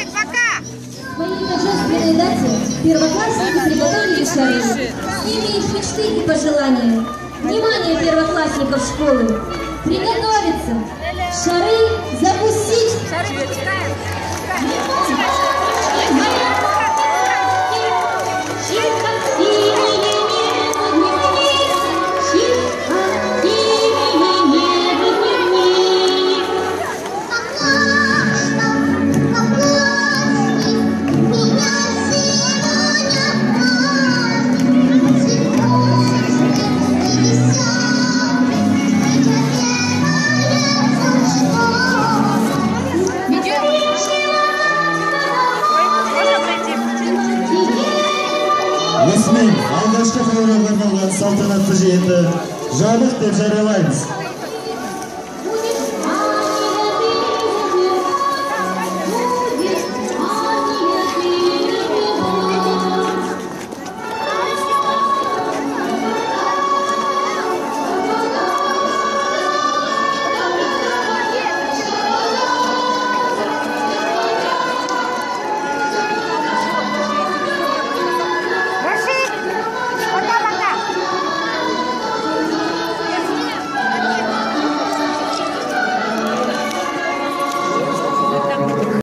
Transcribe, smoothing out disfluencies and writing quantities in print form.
В своей торжественной дате первоклассники приготовили шары. С ними их мечты и пожелания. Внимание первоклассников школы! Приготовиться! Шары запустить! Осымен, алғашқы қоңырауға арналған салтанатты жиынды жабық деп жариялаймыз.